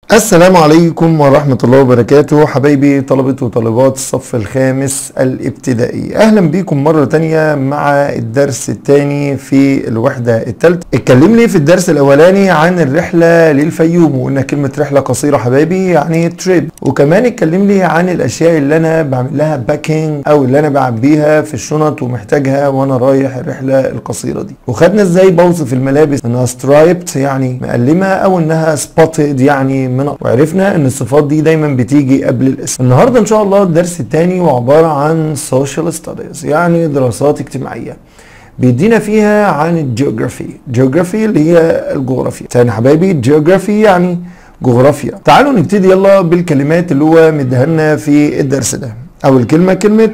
السلام عليكم ورحمة الله وبركاته حبايبي طلبة وطالبات الصف الخامس الابتدائي. أهلا بيكم مرة تانية مع الدرس التاني في الوحدة التالتة. اتكلمني في الدرس الأولاني عن الرحلة للفيوم وقلنا كلمة رحلة قصيرة حبايبي يعني تريب، وكمان اتكلمني عن الأشياء اللي أنا بعمل لها باكينج أو اللي أنا بعبيها في الشنط ومحتاجها وأنا رايح الرحلة القصيرة دي، وخدنا ازاي بوصف الملابس انها سترايبت يعني مقلمة أو انها سبوتد يعني وعرفنا ان الصفات دي دايما بتيجي قبل الاسم. النهارده ان شاء الله الدرس الثاني وعباره عن social studies يعني دراسات اجتماعيه، بيدينا فيها عن الجيوغرافي اللي هي الجغرافيا. تاني حبايبي جيوغرافي يعني جغرافيا. تعالوا نبتدي يلا بالكلمات اللي هو مديها لنا في الدرس ده. اول كلمه كلمه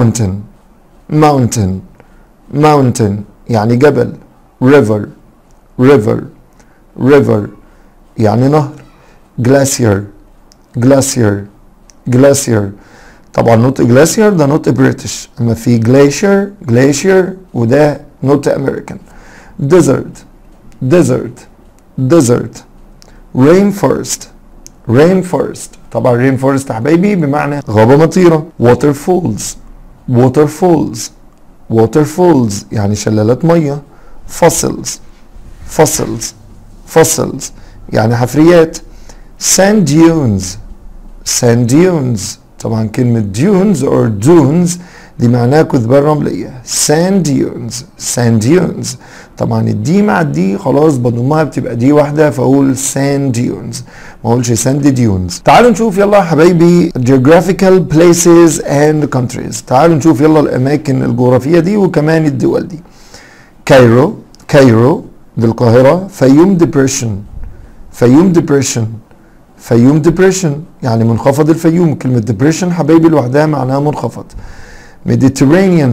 mountain يعني جبل. river يعني نهر. glacier طبعا نوت glacier ده نوت بريتش، اما في glacier وده نوت امريكان. desert rainforest طبعا rainforest حبايبي بمعنى غابة مطيرة. waterfalls يعني شلالات مية. fossils يعني حفريات. sand dunes طبعا كلمة dunes or dunes دي معناها كثبان رملية. sand dunes طبعا الدي مع الدي خلاص بضمها بتبقى دي واحدة فأقول sand dunes ما أقولش sand dunes. تعالوا نشوف يلا يا حبايبي geographical places and countries. تعالوا نشوف يلا الأماكن الجغرافية دي وكمان الدول دي. كايرو دي القاهرة. فيوم depression يعني منخفض الفيوم. كلمة depression حبايبي لوحدها معناها منخفض. Mediterranean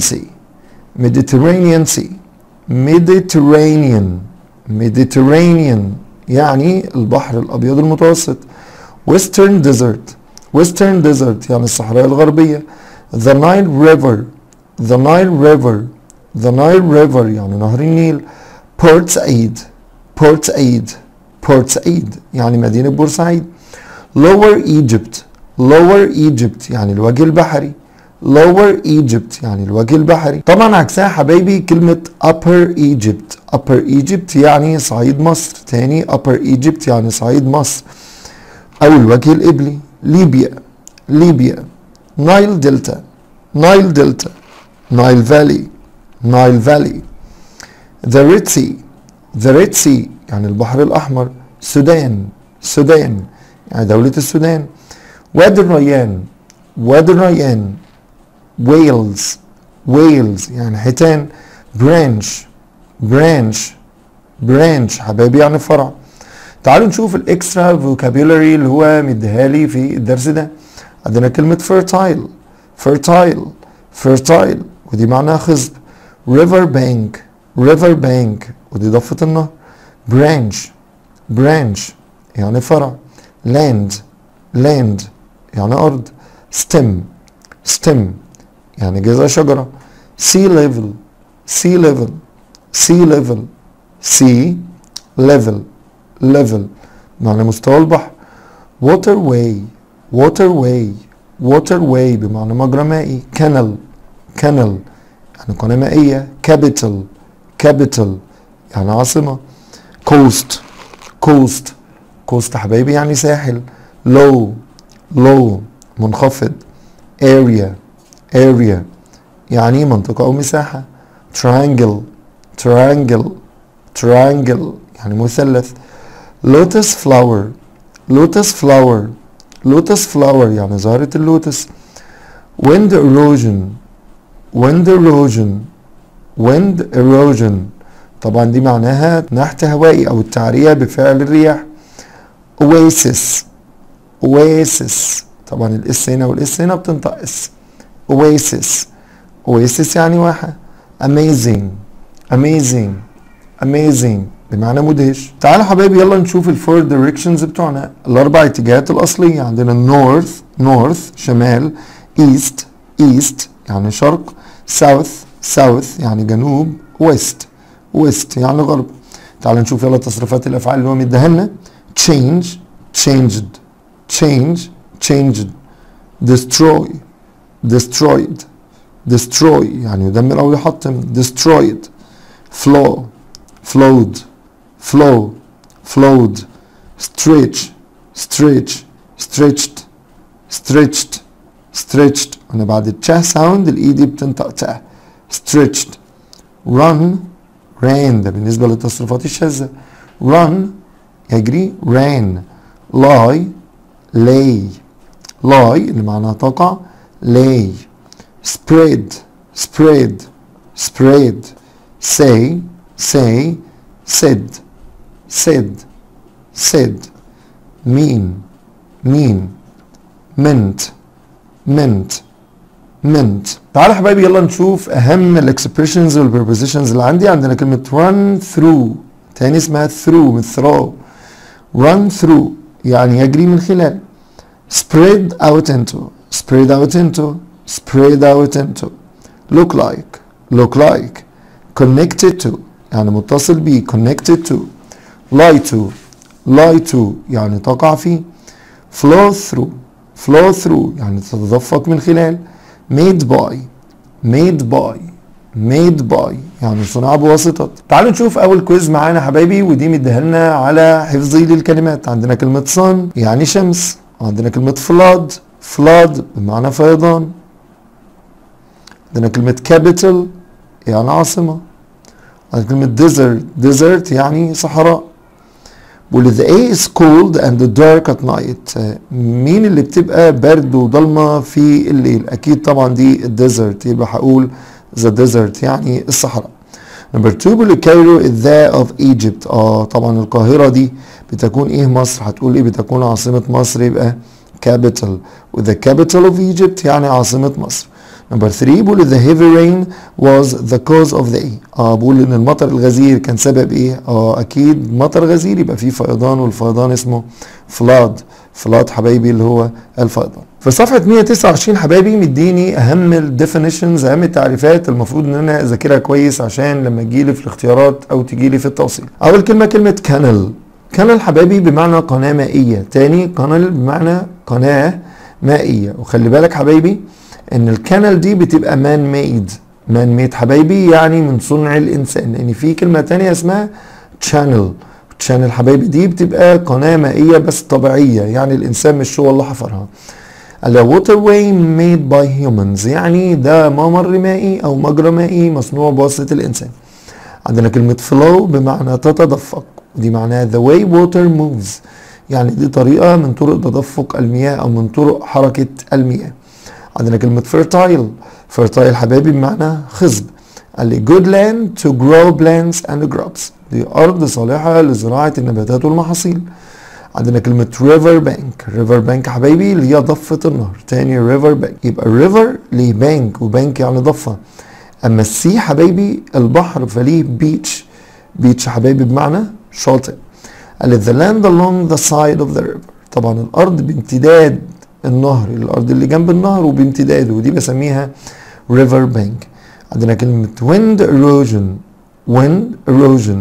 يعني البحر الأبيض المتوسط. Western desert يعني الصحراء الغربية. The Nile River يعني نهر النيل. Port Said يعني مدينة بورسعيد. Lower Egypt يعني الوجه البحري. طبعا عكسها حبايبي كلمة Upper Egypt يعني صعيد مصر. تاني Upper Egypt يعني صعيد مصر أو الوجه القبلي. ليبيا Nile Valley. The Red Sea يعني البحر الأحمر. سودان يعني دولة السودان. وادي الريان. Wales يعني حيتان. branch حبايبي يعني فرع. تعالوا نشوف الاكسترا فوكابيولاري اللي هو مديهالي في الدرس ده. عندنا كلمة fertile ودي معناها خصب. river bank ودي ضفة النهر. branch يعني فرع. land يعني أرض. stem يعني جذع شجرة. sea level معنى مستوى البحر. waterway بمعنى مجرى مائي. canal يعني قناة مائية. capital يعني عاصمة. coast حبايبي يعني ساحل. low منخفض. area يعني منطقة أو مساحة. triangle يعني مثلث. lotus flower يعني زهرة اللوتس. wind erosion طبعا دي معناها نحت هوائي أو التعرية بفعل الرياح. oasis طبعا الاس هنا والاس هنا بتنطق اس. oasis يعني واحة. amazing بمعنى مدهش. تعالوا حبايبي يلا نشوف الفور دايركشنز بتوعنا، الاربع اتجاهات الاصليه. عندنا north شمال. east يعني شرق. south يعني جنوب. west يعني غرب. تعالوا نشوف يلا تصريفات الافعال اللي هو مديها لنا. changed, change, changed. destroy, destroyed, destroy يعني يدمر أو يحطم. destroyed. flow, flowed, flow, flowed. stretch, stretch, stretched, stretched, stretched. أنا بعد التشا ساوند الإي دي بتنطق تا. stretched. run, ran ده بالنسبة للتصريفات الشاذة. run يجري. ran. lie, lay. lie اللي معناها تقع. lay. spread, spread, spread. say, say, said, said, said. mean, mean. meant, meant, meant. تعالوا حبايبي يلا نشوف اهم الاكسبريشنز والبريبوزيشنز اللي عندي. عندنا كلمة run through، تاني اسمها through من throw. run through يعني يجري من خلال. spread out into، spread out into، spread out into. look like، look like. connected to يعني متصل بيه. connected to. lie to، lie to يعني تقع فيه. flow through، flow through يعني تتدفق من خلال. made by، made by، made by يعني صنع بواسطة. تعالوا نشوف أول كويز معانا حبايبي، ودي مديها لنا على حفظي للكلمات. عندنا كلمة sun يعني شمس، وعندنا كلمة flood، flood بمعنى فيضان. عندنا كلمة capital يعني عاصمة. عندنا كلمة desert، desert يعني صحراء. بقول the air is cold and dark at night. مين اللي بتبقى برد وضلمة في الليل؟ أكيد طبعا دي desert، يبقى هقول the desert يعني الصحراء. نمبر 2 بقول Cairo is the of Egypt. طبعا القاهرة دي بتكون ايه مصر؟ هتقول ايه؟ بتكون عاصمة مصر، يبقى capital. و the capital of Egypt يعني عاصمة مصر. نمبر 3 بقول the heavy rain was the cause of the ايه؟ بقول ان المطر الغزير كان سبب ايه؟ اكيد مطر غزير يبقى فيه فيضان، والفيضان اسمه flood. flood حبايبي اللي هو الفيضان. في صفحة 129 حبايبي مديني اهم الديفينيشنز، اهم التعريفات المفروض ان انا اذاكرها كويس عشان لما تجيلي في الاختيارات او تجيلي في التوصيل. اول كلمة كانال. كانال حبايبي بمعنى قناة مائية. تاني كانال بمعنى قناة مائية. وخلي بالك حبايبي ان الكانال دي بتبقى مان ميد. مان ميد حبايبي يعني من صنع الانسان، لان في كلمة تانية اسمها تشانل. تشانل حبايبي دي بتبقى قناة مائية بس طبيعية، يعني الانسان مش هو اللي حفرها. water way made by humans يعني ده ممر مائي او مجرى مائي مصنوع بواسطة الانسان. عندنا كلمة flow بمعنى تتدفق، ودي معناها the way water moves يعني دي طريقة من طرق تدفق المياه او من طرق حركة المياه. عندنا كلمة fertile. fertile حبايبي بمعنى خصب. قال لي good land to grow plants and crops. دي أرض صالحة لزراعة النباتات والمحاصيل. عندنا كلمة river bank. river bank حبايبي اللي هي ضفة النهر. تاني river bank. يبقى river ليه bank، وبانك يعني ضفة. أما السي حبايبي البحر فليه beach. beach حبايبي بمعنى شاطئ. قال لي the land along the side of the river. طبعا الأرض بامتداد النهر، الارض اللي جنب النهر وبامتداده، ودي بسميها river bank. عندنا كلمة wind erosion. wind erosion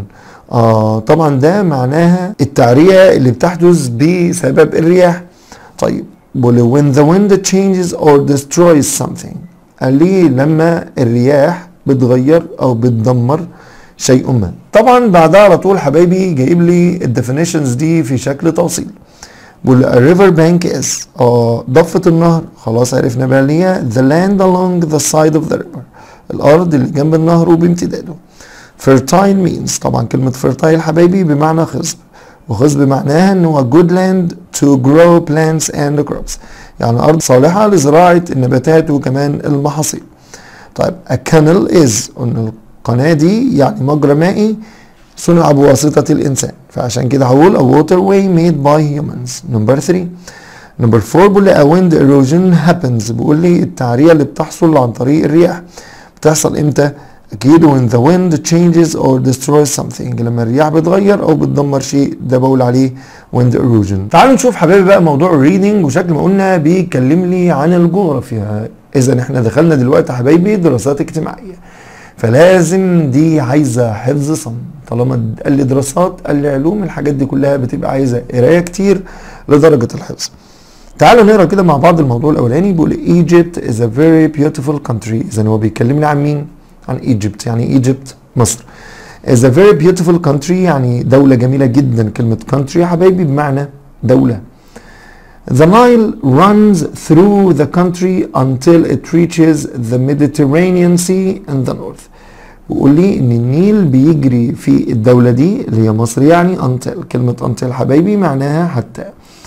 طبعا ده معناها التعرية اللي بتحدث بسبب الرياح. طيب بقول when the wind changes or destroys something. قال لي لما الرياح بتغير او بتدمر شيء ما. طبعا بعدها على طول حبايبي جايب لي الديفينيشنز دي في شكل توصيل. بقول river bank is ضفة النهر، خلاص عرفنا بقى اللي هي the land along the side of the river، الأرض اللي جنب النهر وبامتداده. fertile means طبعا كلمة fertile حبايبي بمعنى خصب، وخصب معناها إن هو good land to grow plants and crops، يعني أرض صالحة لزراعة النباتات وكمان المحاصيل. طيب a canal is قلنا القناة دي يعني مجرى مائي صنع بواسطة الإنسان، فعشان كده هقول a waterway made by humans. نمبر 3. نمبر 4 بيقول لي a wind erosion happens. بيقول لي التعرية اللي بتحصل عن طريق الرياح بتحصل امتى؟ أكيد when the wind changes or destroys something، لما الرياح بتغير أو بتدمر شيء، ده بقول عليه wind erosion. تعالوا نشوف حبايبي بقى موضوع الريدنج، وشكل ما قلنا بيكلم لي عن الجغرافيا. إذا احنا دخلنا دلوقتي حبايبي دراسات اجتماعية، فلازم دي عايزة حفظ صم. طالما قال لي دراسات قال لي علوم، الحاجات دي كلها بتبقى عايزة قراية كتير لدرجة الحفظ. تعالوا نقرا كده مع بعض الموضوع الاولاني. بيقول Egypt is a very beautiful country. اذا هو بيكلمني عن مين؟ عن Egypt. يعني Egypt مصر. is a very beautiful country يعني دولة جميلة جدا. كلمة country يا حبايبي بمعنى دولة. The Nile runs through the country until it reaches the Mediterranean Sea in the north. بيقول لي ان النيل بيجري في الدولة دي اللي هي مصر. يعني until، كلمة until حبايبي معناها حتى.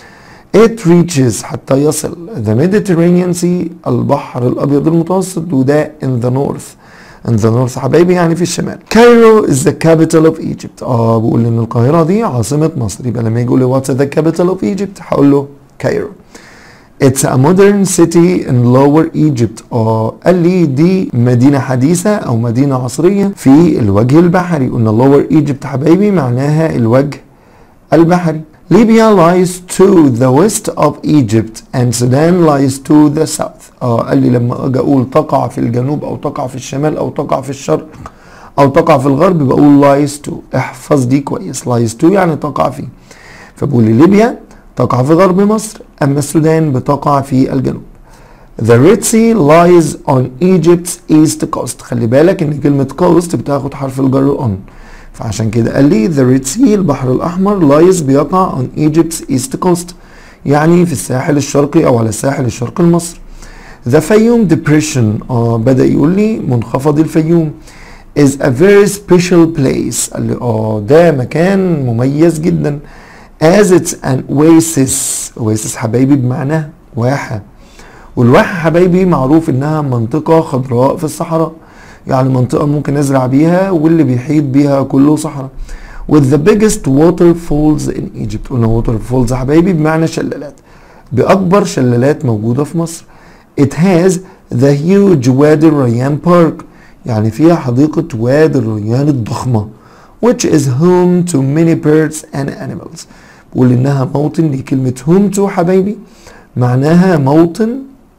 It reaches حتى يصل the Mediterranean Sea البحر الأبيض المتوسط، وده in the north. in the north حبايبي يعني في الشمال. Cairo is the capital of Egypt. بقول إن القاهرة دي عاصمة مصر. يبقى لما يجي يقول لي what's the capital of Egypt هقول له Cairo. It's a modern city in lower Egypt. قال لي دي مدينة حديثة أو مدينة عصرية في الوجه البحري. قلنا lower Egypt حبايبي معناها الوجه البحري. Libya lies to the west of Egypt and Sudan lies to the south. قال لي لما اجي اقول تقع في الجنوب او تقع في الشمال او تقع في الشرق او تقع في الغرب بقول lies to. احفظ دي كويس. lies to يعني تقع فيه. فبقول لي ليبيا تقع في غرب مصر، اما السودان بتقع في الجنوب. The Red Sea lies on Egypt's east coast. خلي بالك ان كلمة coast بتاخد حرف الجر on. فعشان كده قال لي the Red Sea البحر الأحمر lies بيقع on Egypt's east coast يعني في الساحل الشرقي أو على الساحل الشرقي لمصر. The Fayum Depression بدأ يقول لي منخفض الفيوم is a very special place. قال لي ده مكان مميز جدا as it's an oasis. oasis حبايبي بمعنى واحة، والواحة حبايبي معروف إنها منطقة خضراء في الصحراء، يعني منطقة ممكن أزرع بيها واللي بيحيط بيها كله صحراء. with the biggest waterfalls in Egypt. قلنا waterfalls يا حبايبي بمعنى شلالات، بأكبر شلالات موجودة في مصر. it has the huge وادي الريان park يعني فيها حديقة وادي الريان الضخمة which is home to many birds and animals. بقول إنها موطن لكلمة home to حبايبي معناها موطن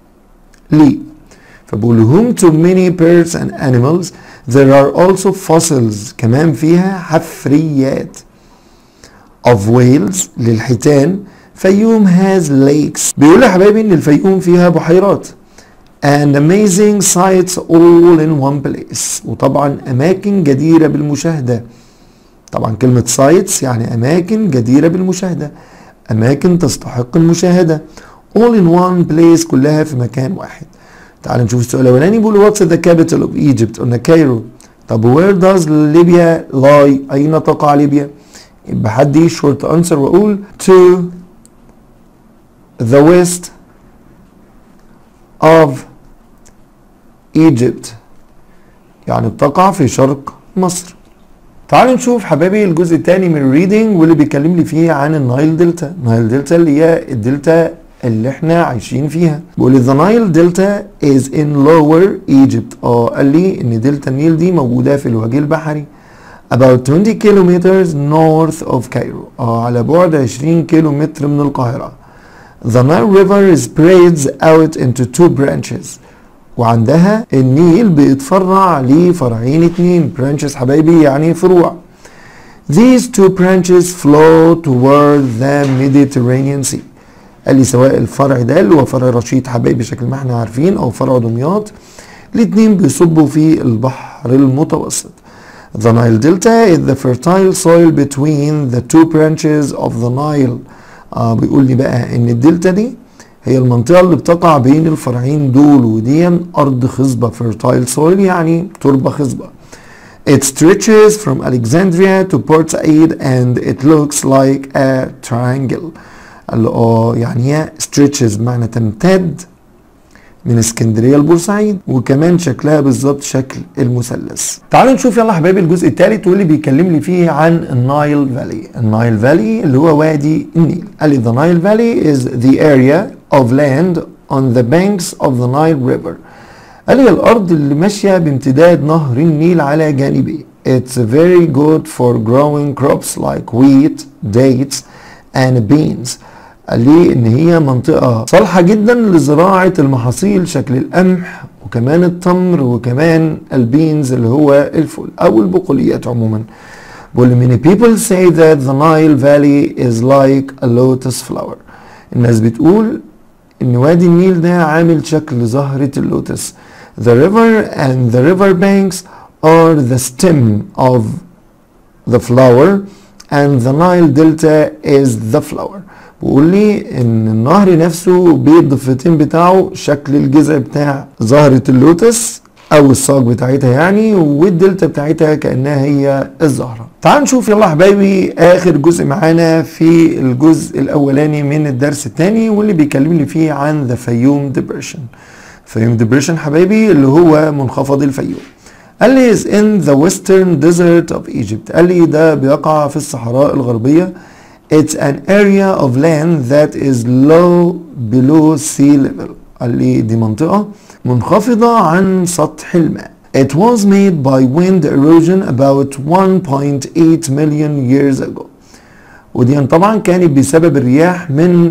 لي. فبقول home to many birds and animals. there are also fossils كمان فيها حفريات of whales للحيتان. فيوم has lakes. بيقول يا حبايبي ان الفيوم فيها بحيرات and amazing sights all in one place. وطبعا اماكن جديرة بالمشاهدة. طبعا كلمة sights يعني اماكن جديرة بالمشاهدة، اماكن تستحق المشاهدة. all in one place كلها في مكان واحد. تعال نشوف السؤال الاولاني. بيقول what's the capital of Egypt؟ قلنا كايرو. طب where does Libya lie؟ اين تقع ليبيا؟ يبقى حدي short answer واقول to the west of Egypt يعني بتقع في شرق مصر. تعالوا نشوف حبايبي الجزء الثاني من الريدنج واللي بيكلم لي فيه عن النايل دلتا. النايل دلتا اللي هي الدلتا اللي احنا عايشين فيها. بيقول the Nile Delta is in lower Egypt. قال لي ان دلتا النيل دي موجودة في الوجه البحري about 20 kilometers north of Cairo. على بعد 20 كيلومتر من القاهرة. The Nile River spreads out into two branches. وعندها النيل بيتفرع لفرعين اتنين. branches حبايبي يعني فروع. These two branches flow toward the Mediterranean Sea. قال لي سواء الفرع ده اللي هو فرع رشيد حبايبي بشكل ما احنا عارفين او فرع دمياط، الاتنين بيصبوا في البحر المتوسط. The Nile Delta is the fertile soil between the two branches of the Nile. بيقول لي بقى ان الدلتا دي هي المنطقة اللي بتقع بين الفرعين دول، ودي أرض خصبة fertile soil يعني تربة خصبة. It stretches from Alexandria to Port Said and it looks like a triangle. قال له يعني هي stretches معنى تمتد من اسكندرية لبورسعيد، وكمان شكلها بالظبط شكل المثلث. تعالوا نشوف يلا حبايبي الجزء الثالث واللي بيكلم لي فيه عن النايل فالي. النايل فالي اللي هو وادي النيل. قال لي the Nile Valley is the area of land on the banks of the Nile River. قال لي الأرض اللي ماشية بامتداد نهر النيل على جانبيه. It's very good for growing crops like wheat, dates and beans. قال لي ان هي منطقة صالحة جدا لزراعة المحاصيل شكل القمح وكمان التمر وكمان البينز اللي هو الفول او البقوليات عموما. بقول many people say that the Nile Valley is like a lotus flower. الناس بتقول ان وادي النيل ده عامل شكل زهرة اللوتس. The river and the river banks are the stem of the flower and the Nile Delta is the flower. بيقول لي ان النهر نفسه بالضفتين بتاعه شكل الجذع بتاع زهرة اللوتس او الساق بتاعتها يعني، والدلتا بتاعتها كأنها هي الزهرة. تعال نشوف يلا حبايبي اخر جزء معانا في الجزء الاولاني من الدرس الثاني، واللي بيكلمني فيه عن the فيوم depression. فيوم depression حبايبي اللي هو منخفض الفيوم. قال لي is in the western desert of Egypt. قال لي ده بيقع في الصحراء الغربية. It's an area of land that is low below sea level. قال لي دي منطقة منخفضة عن سطح الماء. It was made by wind erosion about 1.8 million years ago. ودي طبعا كانت بسبب الرياح من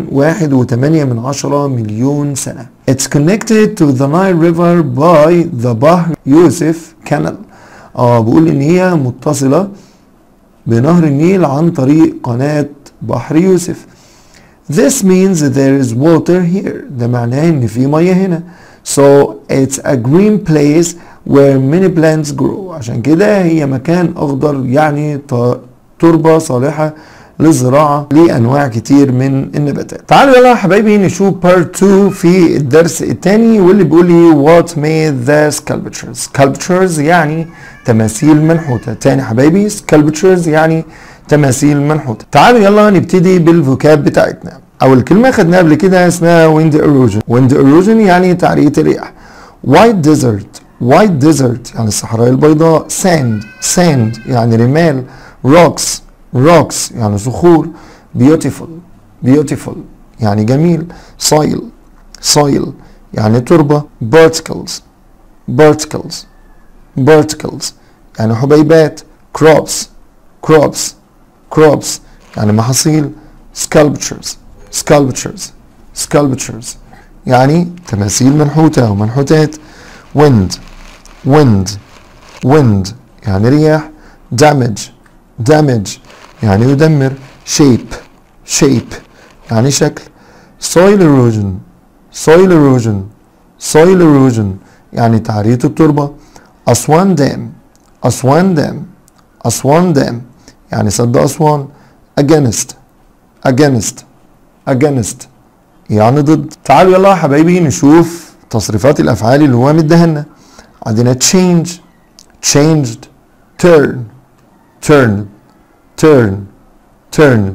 1.8 مليون سنة. It's connected to the Nile River by the Bahr Yusuf Canal. بقول ان هي متصلة بنهر النيل عن طريق قناة بحر يوسف. This means there is water here. ده معناه ان في مية هنا. So it's a green place where many plants grow. عشان كده هي مكان اخضر يعني تربة صالحة للزراعة لأنواع كتير من النباتات. تعالوا يلا يا حبايبي نشوف part 2 في الدرس الثاني، واللي بيقول لي what made the sculptures. sculptures يعني تماثيل منحوتة. تاني حبايبي sculptures يعني تماثيل منحوتة. تعالوا يلا نبتدي بالفوكاب بتاعتنا. أول كلمة خدناها قبل كده اسمها wind erosion. wind erosion يعني تعرية الرياح. white desert. white desert يعني الصحراء البيضاء. sand يعني رمال. rocks يعني صخور. beautiful يعني جميل. soil يعني تربة. particles يعني حبيبات. crops يعني محاصيل. sculptures يعني تماثيل منحوتة ومنحوتات. wind يعني رياح. damage يعني يدمر. shape يعني شكل. soil erosion يعني تعرية التربة. أسوان دام يعني سد أسوان. against يعني ضد. تعالوا يلا يا حبايبي نشوف تصريفات الأفعال اللي هو مديها. عندنا changed turn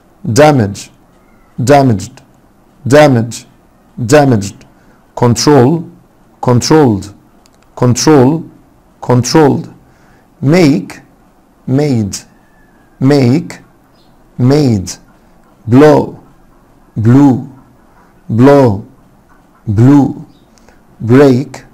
damaged controlled make made blow break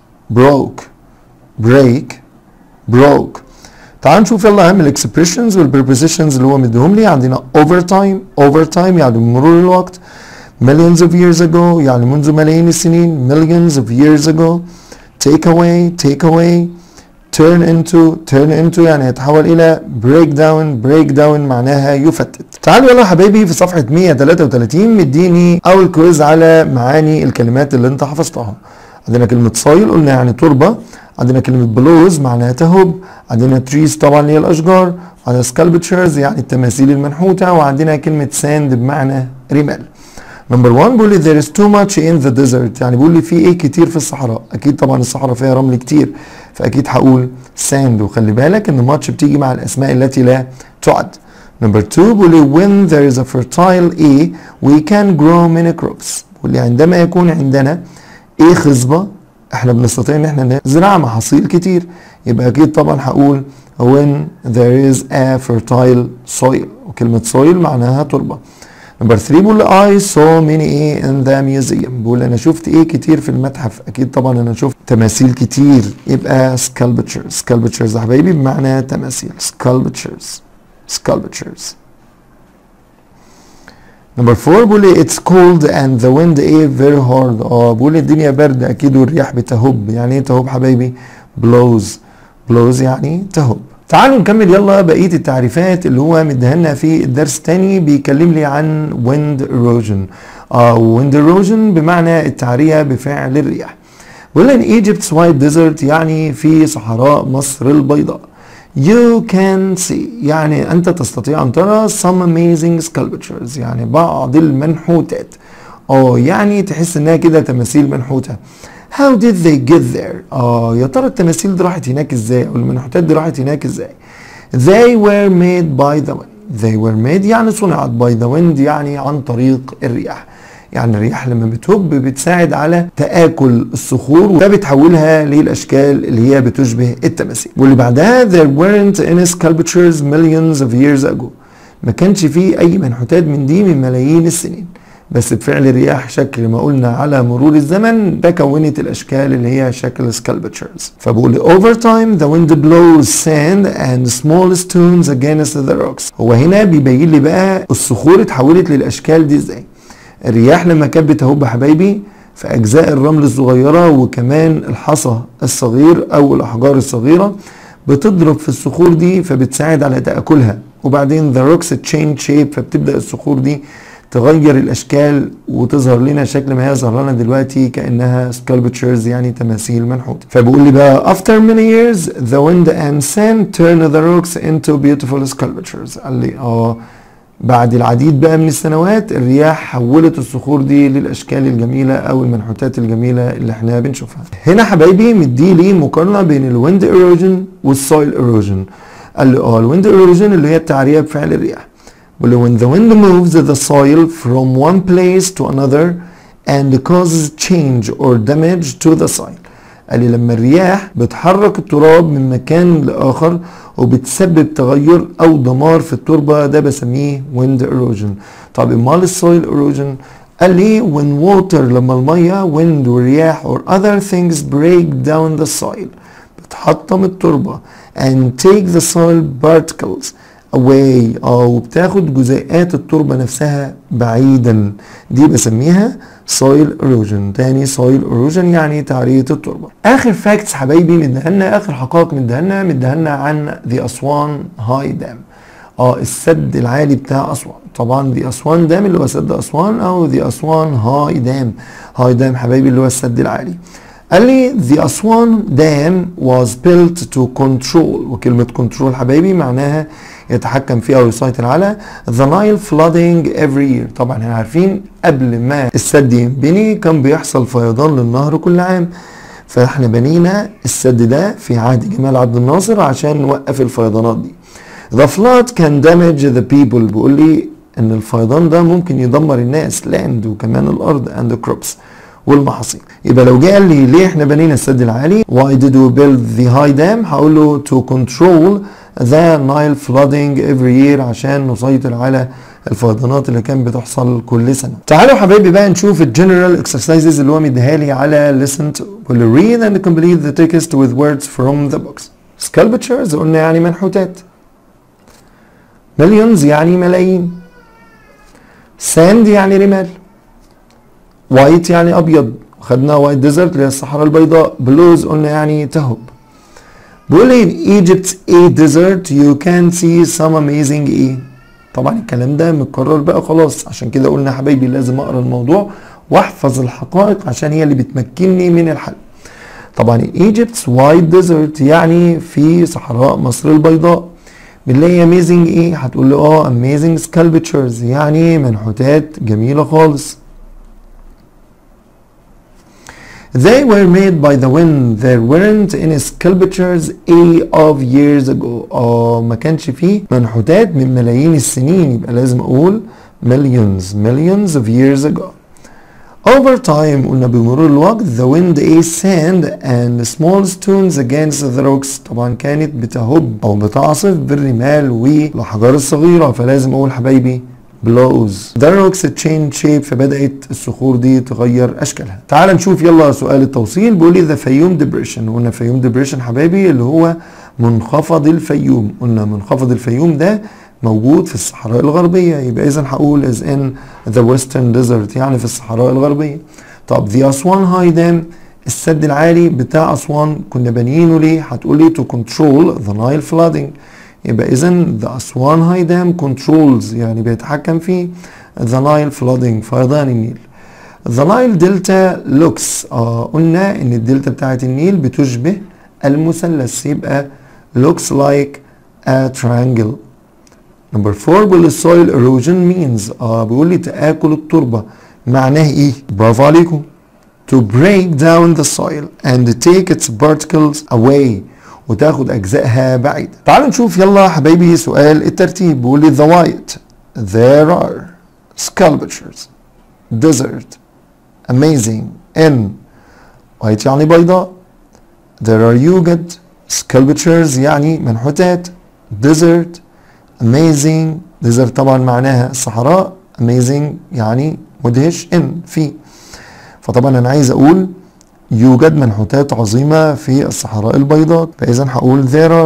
broke. تعال نشوف يلا اهم الاكسبريشنز والبريبوزيشنز اللي هو مديهم لي. عندنا overtime يعني بمرور الوقت. millions of years ago يعني منذ ملايين السنين. millions of years ago. take away turn into يعني يتحول الى break down معناها يفتت. تعالوا يلا حبايبي في صفحة 133 مديني اول كويز على معاني الكلمات اللي انت حفظتها. عندنا كلمة soil قلنا يعني تربة. عندنا كلمة بلوز معناها تهب. عندنا تريز طبعا اللي هي الاشجار. عندنا sculptures يعني التماثيل المنحوتة. وعندنا كلمة sand بمعنى رمال. نمبر 1 بيقول لي there is too much in the desert يعني بيقول لي في ايه كتير في الصحراء. اكيد طبعا الصحراء فيها رمل كتير، فاكيد هقول sand. وخلي بالك ان much بتيجي مع الاسماء التي لا تعد. نمبر 2 بيقول لي when there is a fertile A we can grow many crops. بيقول لي عندما يكون عندنا ايه خصبة احنا بنستطيع ان احنا نزرع محاصيل كتير. يبقى اكيد طبعا هقول when there is a fertile soil. وكلمة soil معناها تربة. نمبر 3 بيقول I saw many A in the museum. بيقول انا شفت ايه كتير في المتحف. اكيد طبعا انا شفت تماثيل كتير. يبقى sculptures يا حبايبي بمعنى تماثيل. sculptures. نمبر 4 بيقول لي it's cold and the wind is very hard. بيقول لي الدنيا برد اكيد والرياح بتهب. يعني ايه تهب حبايبي؟ blows يعني تهب. تعالوا نكمل يلا بقية التعريفات اللي هو مديها لنا في الدرس الثاني. بيكلم لي عن wind erosion. wind erosion بمعنى التعرية بفعل الرياح. بيقول لي in Egypt's white desert يعني في صحراء مصر البيضاء. You can see يعني أنت تستطيع أن ترى some amazing sculptures يعني بعض المنحوتات. يعني تحس إنها كده تماثيل منحوتة. How did they get there؟ يا ترى التماثيل دي راحت هناك ازاي؟ او المنحوتات دي راحت هناك ازاي؟ They were made by the wind. They were made يعني صنعت by the wind يعني عن طريق الرياح. يعني الرياح لما بتهب بتساعد على تآكل الصخور فبتحولها للأشكال اللي هي بتشبه التماثيل. واللي بعدها there weren't any sculptures millions of years ago. ما كانش فيه أي منحوتات من دي من ملايين السنين. بس بفعل الرياح شكل ما قلنا على مرور الزمن تكونت الاشكال اللي هي شكل sculptures. فبقول over time the wind blows sand and small stones against the rocks. هو هنا بيبين لي بقى الصخور اتحولت للاشكال دي ازاي. الرياح لما كانت بتهب حبايبي في اجزاء الرمل الصغيره وكمان الحصى الصغير او الاحجار الصغيره بتضرب في الصخور دي فبتساعد على تاكلها. وبعدين the rocks change shape فبتبدا الصخور دي تغير الاشكال وتظهر لنا شكل ما هي ظهر لنا دلوقتي كانها sculptures يعني تماثيل منحوته. فبيقول لي بقى after many years the wind and sand turn the rocks into beautiful sculptures. قال لي بعد العديد بقى من السنوات الرياح حولت الصخور دي للاشكال الجميله او المنحوتات الجميله اللي احنا بنشوفها. هنا حبايبي مدي لي مقارنه بين الويند ايروجن والسويل ايروجن. قال لي الويند ايروجن اللي هي التعريه بفعل الرياح. when the wind moves the soil from one place to another and causes change or damage to the soil. قال لي لما الرياح بتحرك التراب من مكان لآخر وبتسبب تغير أو دمار في التربة ده بسميه wind erosion. طب امال السويل erosion؟ قال لي when water لما المية wind والرياح or other things break down the soil بتحطم التربة and take the soil particles away وبتاخد جزيئات التربة نفسها بعيدا. دي بسميها soil erosion. تاني soil erosion يعني تعرية التربة. اخر facts حبايبي مدهنا اخر حقائق مدهنا عن the أسوان هاي دام. السد العالي بتاع أسوان. طبعا the أسوان دام اللي هو سد أسوان او the أسوان هاي دام. هاي دام حبايبي اللي هو السد العالي. قال لي the أسوان dam was built to control. وكلمة control حبايبي معناها يتحكم فيها ويسيطر على the Nile flooding every year. طبعا احنا عارفين قبل ما السد ينبني كان بيحصل فيضان للنهر كل عام. فاحنا بنينا السد ده في عهد جمال عبد الناصر عشان نوقف الفيضانات دي. the flood can damage the people. بيقول لي ان الفيضان ده ممكن يدمر الناس land وكمان الارض and the crops والمحاصيل. يبقى لو جه قال لي ليه احنا بنينا السد العالي why did we build the high dam هقول له to control the Nile flooding every year عشان نسيطر على الفيضانات اللي كانت بتحصل كل سنه. تعالوا حبايبي بقى نشوف الجنرال اكسرسايزز اللي هو مديها لي على listen to. will read and complete the text with words from the books. sculptures قلنا يعني منحوتات. millions يعني ملايين. sand يعني رمال. white يعني ابيض خدنا white desert اللي هي الصحراء البيضاء. blues قلنا يعني تهب. بيقول لي in Egypt's a desert you can see some amazing طبعا الكلام ده متكرر بقى خلاص عشان كده قلنا حبايبي لازم اقرا الموضوع واحفظ الحقائق عشان هي اللي بتمكنني من الحل. طبعا Egypt's white desert يعني في صحراء مصر البيضاء. بنلاقي amazing هتقول لي amazing sculptures يعني منحوتات جميلة خالص. They were made by the wind. There weren't any sculptures of years ago. ما كانش فيه منحوتات من ملايين السنين. يبقى لازم اقول millions of years ago. Over time قلنا بمرور الوقت the wind sand and small stones against the rocks. طبعا كانت بتهب او بتعصف بالرمال والاحجار الصغيرة. فلازم اقول حبايبي blows the rocks change shape. فبدأت الصخور دي تغير أشكالها. تعال نشوف يلا سؤال التوصيل. بيقول لي the فيوم depression. قلنا فيوم depression حبايبي اللي هو منخفض الفيوم. قلنا منخفض الفيوم ده موجود في الصحراء الغربية، يبقى إذا هقول is in the western desert يعني في الصحراء الغربية. طب the أسوان هاي دام، السد العالي بتاع أسوان كنا بانيينه ليه؟ هتقولي to control the Nile flooding، يبقى إذا the أسوان هاي دام controls يعني بيتحكم في the Nile flooding فيضان النيل. The Nile Delta looks قلنا إن الدلتا بتاعت النيل بتشبه المثلث، يبقى looks like a triangle. Number 4 بيقول soil erosion means بيقول لي تآكل التربة، معناه ايه؟ برافو عليكم. To break down the soil and take its particles away، وتاخد أجزائها بعيد. تعالوا نشوف يلا حبايبي سؤال الترتيب. بيقول لي the white there are sculptures desert amazing in white يعني بيضاء، there are يوجد sculptures يعني منحوتات، desert amazing desert طبعا معناها الصحراء، amazing يعني مدهش in في، فطبعا انا عايز اقول يوجد منحوتات عظيمة في الصحراء البيضاء، فاذا هقول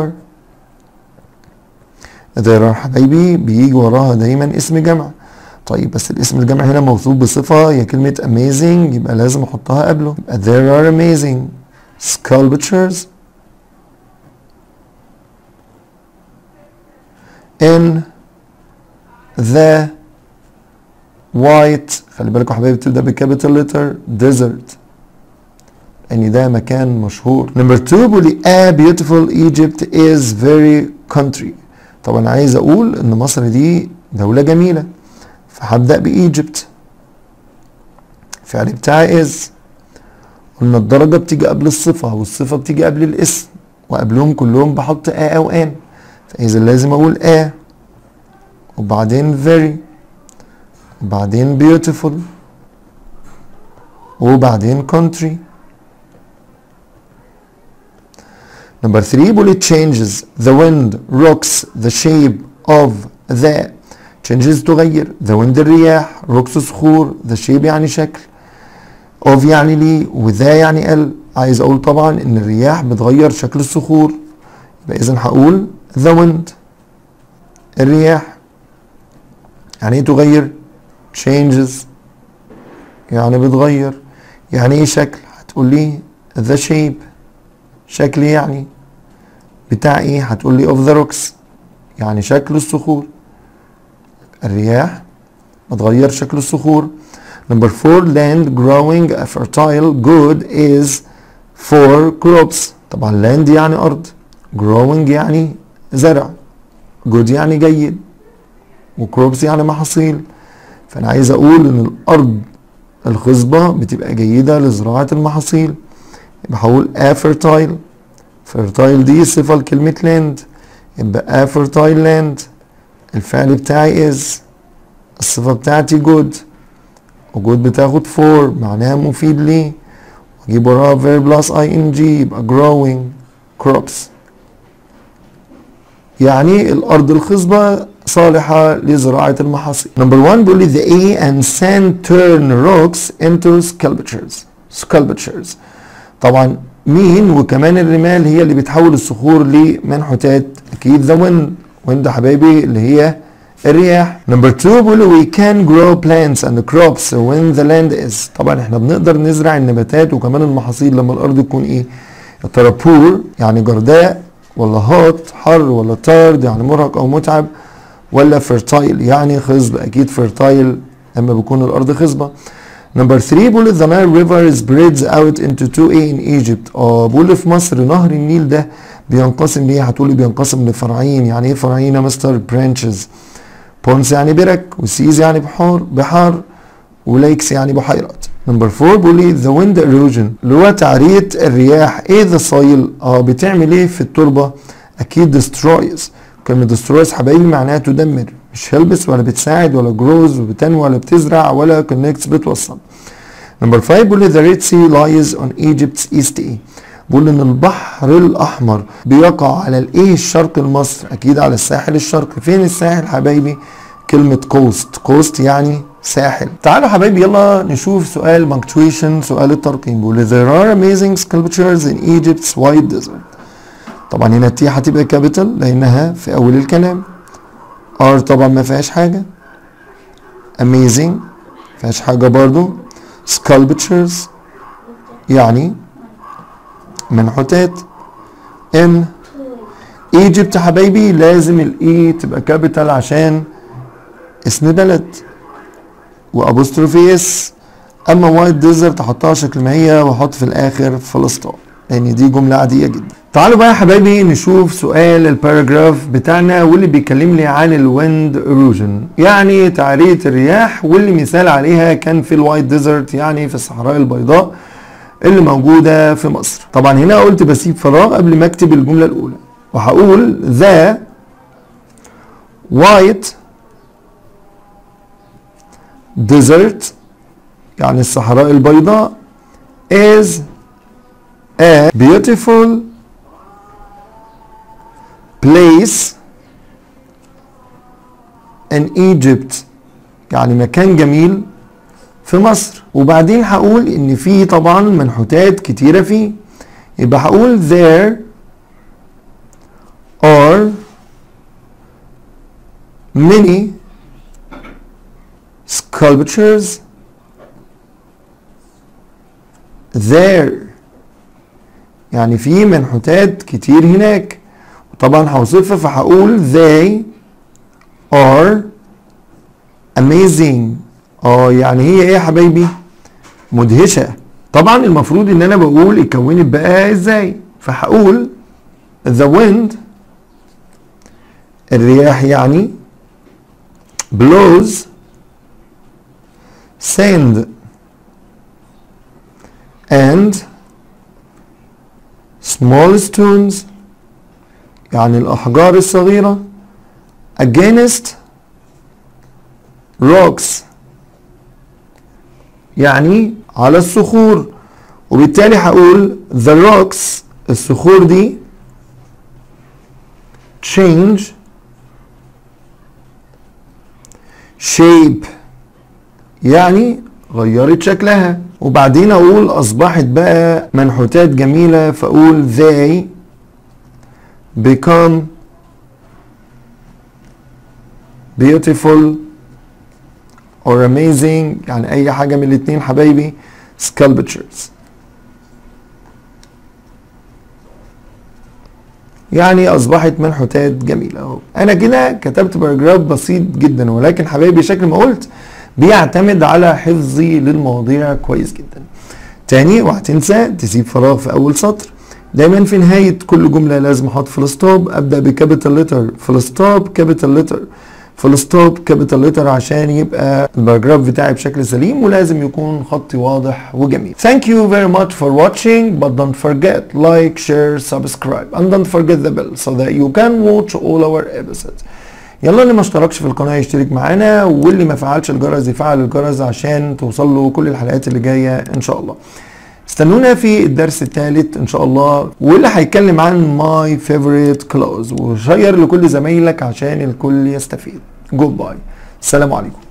there are حبايبي بيجي وراها دايما اسم جمع. طيب بس الاسم الجمع هنا موصوف بصفة هي كلمة amazing، يبقى لازم احطها قبله، يبقى there are amazing sculptures in the white، خلي بالكم يا حبايبي بتبدأ بكابيتال لتر desert لأن ده مكان مشهور. نمبر 2 بيقول لي a beautiful Egypt is very country، طبعا عايز أقول إن مصر دي دولة جميلة، فهبدأ بإيجيبت، الفعل بتاعي is، قلنا الدرجة بتيجي قبل الصفة والصفة بتيجي قبل الاسم وقبلهم كلهم بحط a أو an، فإذا لازم أقول a وبعدين very وبعدين beautiful وبعدين country. نمبر 3 بيقول it changes the wind rocks the shape of the، changes تغير، the wind الرياح، rocks صخور، the shape يعني شكل، of يعني ليه، وذا يعني ال، عايز اقول طبعا ان الرياح بتغير شكل الصخور، يبقى اذا هقول the wind الرياح. يعني ايه تغير؟ changes يعني بتغير. يعني ايه شكل؟ هتقول لي the shape شكل يعني بتاع ايه؟ هتقول لي of the rocks يعني شكل الصخور، الرياح بتغير شكل الصخور. نمبر 4 land growing a fertile good is for crops، طبعا land يعني ارض، growing يعني زرع، good يعني جيد، وكروبس يعني محاصيل، فانا عايز اقول ان الارض الخصبة بتبقى جيدة لزراعة المحاصيل، يبقى هقول a fertile، fertile دي صفة لكلمة land، يبقى a fertile land، الفعل بتاعي is، الصفة بتاعتي good، وجود بتاخد for معناها مفيد ليه، واجيب وراها verb plus ing يبقى growing crops، يعني الارض الخصبة صالحة لزراعة المحاصيل. نمبر 1 بيقول لي the A and sand turn rocks into sculptures، طبعا مين وكمان الرمال هي اللي بتحول الصخور لمنحوتات، اكيد the wind حبايبي اللي هي الرياح. نمبر 2 بيقول لي we can grow plants and crops when the land is، طبعا احنا بنقدر نزرع النباتات وكمان المحاصيل لما الارض تكون ايه؟ يا ترى poor يعني جرداء، ولا hot حر، ولا tired يعني مرهق او متعب، ولا fertile يعني خصب، اكيد fertile لما بيكون الارض خصبه. نمبر 3 بيقول the Nile river spreads out into 2A in Egypt، بيقول في مصر نهر النيل ده بينقسم ليه؟ هتقولي بينقسم لفرعين، يعني ايه فرعين يا مستر؟ branches، ponds يعني برك، وسيز يعني بحار، وليكس يعني بحيرات. نمبر 4 بيقول لي the wind erosion اللي هو تعرية الرياح ايه the soil، بتعمل ايه في التربة؟ اكيد destroys، كلمة destroys حبايبي معناها تدمر، مش helps ولا بتساعد ولا grows وبتنمو ولا بتزرع ولا connects بتوصل. نمبر 5 بيقول لي the Red Sea lies on Egypt's east ايه، بيقول ان البحر الاحمر بيقع على الايه الشرق المصري، اكيد على الساحل الشرقي. فين الساحل حبايبي؟ كلمة coast يعني ساحل. تعالوا حبايبي يلا نشوف سؤال punctuation، سؤال الترقيم. بيقول there are amazing sculptures in Egypt's white desert، طبعا هنا التي هتبقى كابيتال لانها في اول الكلام، are طبعا ما فيهاش حاجة. amazing ما فيهاش حاجة برضو. sculptures يعني منحوتات. in Egypt حبايبي لازم الاي تبقى كابيتال عشان اسم بلد وابوستروفي اس. اما وايت ديزرت احطها شكل ما هي واحط في الاخر فلسطين يعني دي جمله عاديه جدا. تعالوا بقى يا حبايبي نشوف سؤال الباراجراف بتاعنا واللي بيكلم لي عن الويند ايروجن يعني تعريه الرياح، واللي مثال عليها كان في الوايت ديزرت يعني في الصحراء البيضاء اللي موجوده في مصر. طبعا هنا قلت بسيب فراغ قبل ما اكتب الجمله الاولى وهقول the white desert يعني الصحراء البيضاء is a beautiful place in Egypt يعني مكان جميل في مصر. وبعدين هقول ان في طبعا منحوتات كتيرة فيه، يبقى هقول there are many sculptures there يعني في منحوتات كتير هناك. طبعا هوصفها فهقول they are amazing. يعني هي ايه يا حبايبي؟ مدهشة. طبعا المفروض ان انا بقول اتكونت بقى ازاي، فهقول the wind الرياح يعني blows sand and small stones يعني الأحجار الصغيرة against rocks يعني على الصخور. وبالتالي هقول the rocks الصخور دي change shape يعني غيرت شكلها. وبعدين اقول اصبحت بقى منحوتات جميلة فاقول they become beautiful or amazing يعني اي حاجة من الاتنين حبايبي sculptures يعني اصبحت منحوتات جميلة اهو. انا كده كتبت باراجراف بسيط جدا، ولكن حبايبي شكل ما قلت بيعتمد على حفظي للمواضيع كويس جدا. تاني وهتنسى تسيب فراغ في اول سطر. دايما في نهاية كل جملة لازم احط فول ستوب، ابدأ بكابيتال لتر فول ستوب كابيتال لتر فول ستوب كابيتال لتر عشان يبقى الباراجراف بتاعي بشكل سليم، ولازم يكون خطي واضح وجميل. Thank you very much for watching, but don't forget like, share, subscribe and don't forget the bell so that you can watch all our episodes. يلا اللي ما اشتركش في القناة يشترك معانا، واللي ما فعلش الجرس يفعل الجرس عشان توصل له كل الحلقات اللي جاية ان شاء الله. استنونا في الدرس الثالث ان شاء الله، واللي هيتكلم عن my favorite clothes، وشير لكل زمايلك عشان الكل يستفيد. جود باي، السلام عليكم.